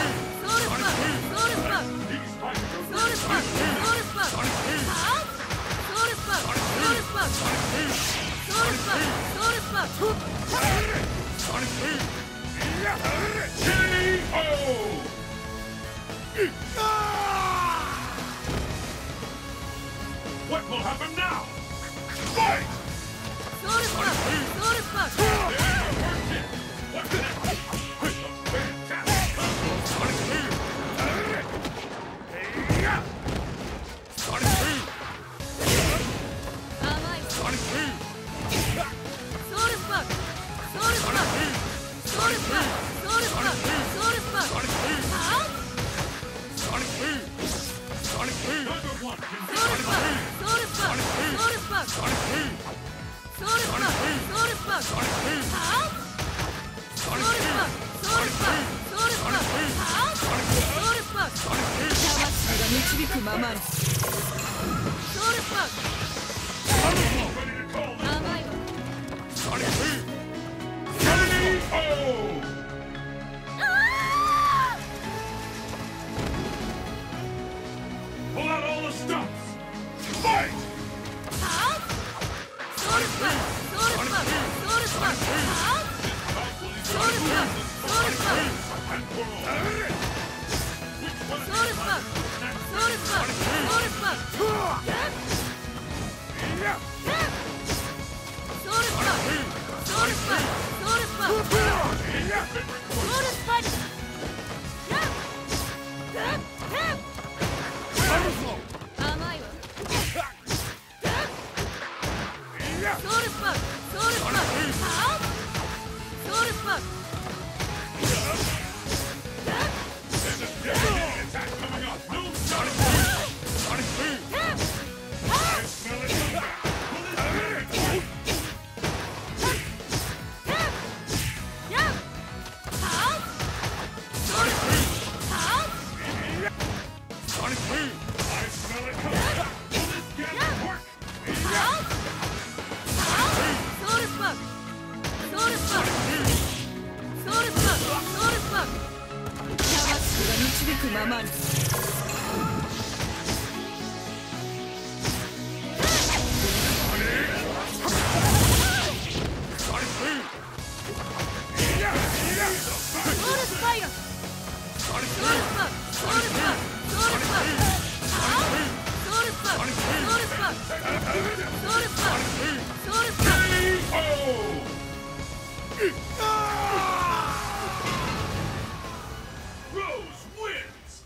What will happen now? Fight! What's next? Fantastic 導くままに Pull out all the stops! Fight! And for導くままに Rose wins!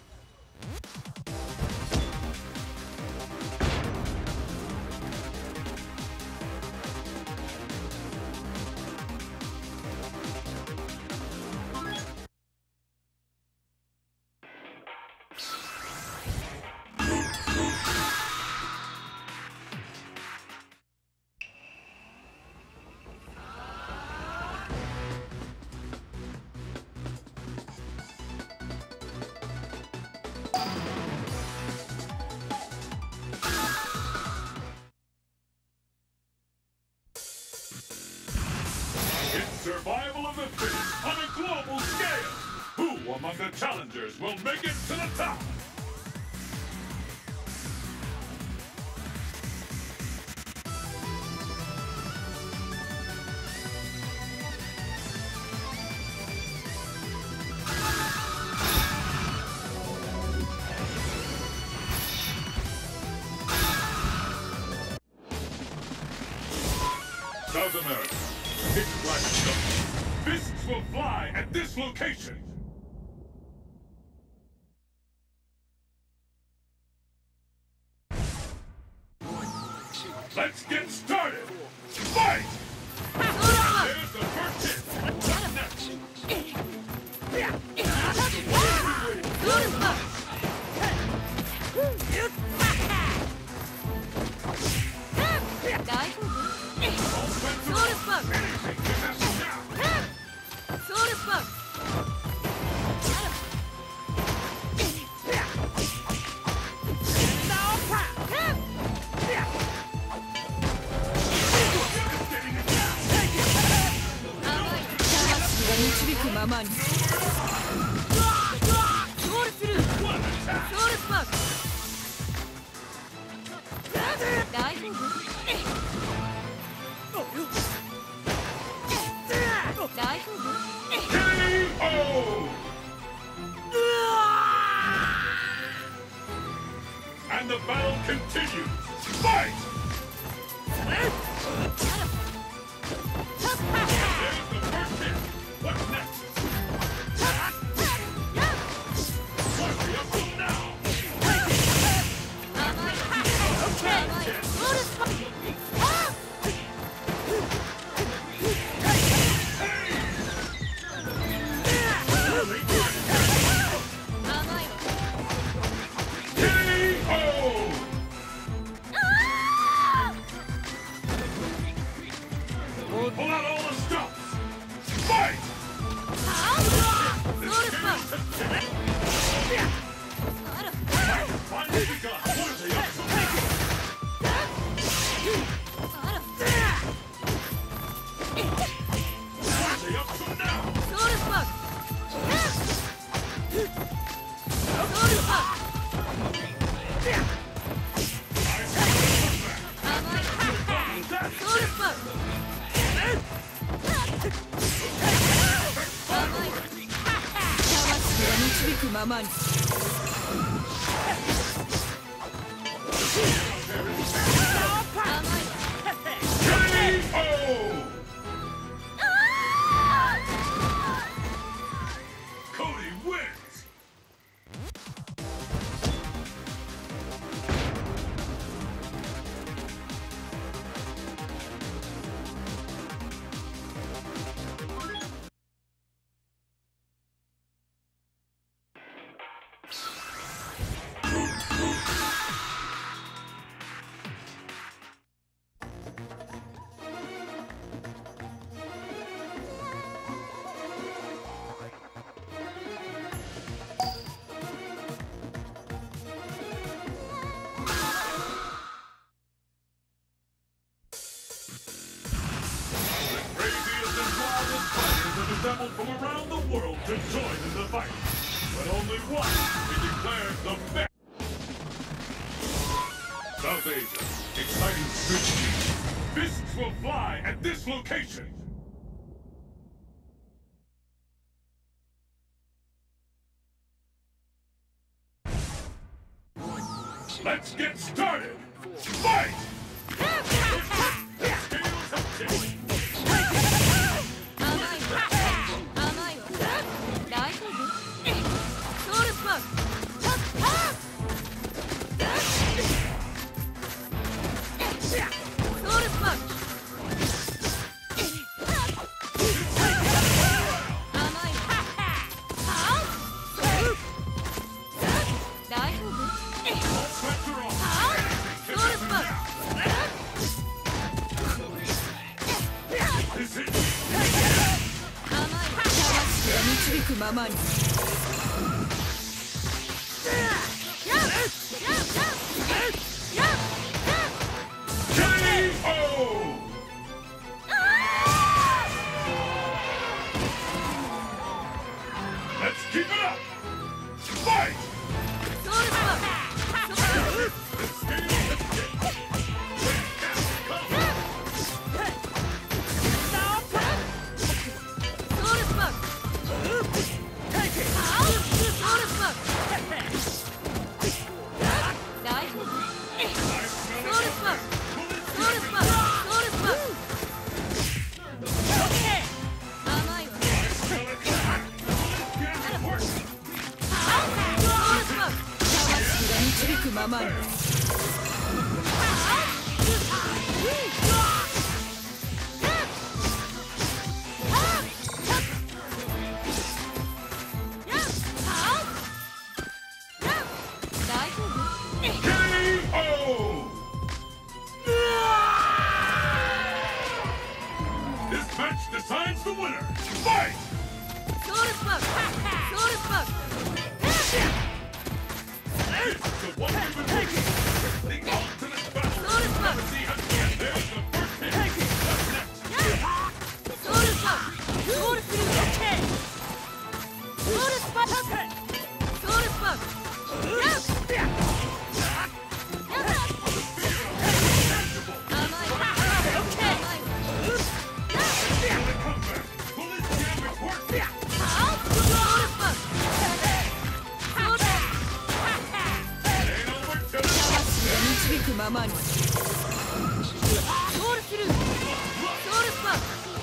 of the challengers will make it to the top. South America, pitch black snow. Fists will fly at this location. Let's get started. Fight! There's the first hit. What's next? And the battle continues. Fight! There's the first hit. What's next? What's the uphill now? Pull out all the stops! Fight! Finally begun! What are they up to now? What are they up to now? Cody wins! Assembled from around the world to join in the fight. But only one is declared the best. South Asia, exciting switch. Fists will fly at this location. Let's get started. Fight! Let's keep it up! ままに。 This match decides the winner. Fight! ソウルスパーク、ソウルスパーク。 It's the one we've been waiting for. The ultimate battle. See, and there's the first hit. What's next? ソウルスパーク、ソウルスルー。ソウルスパーク、ソウルスパーク。導くままに。ソウルスルー、ソウルスパーク。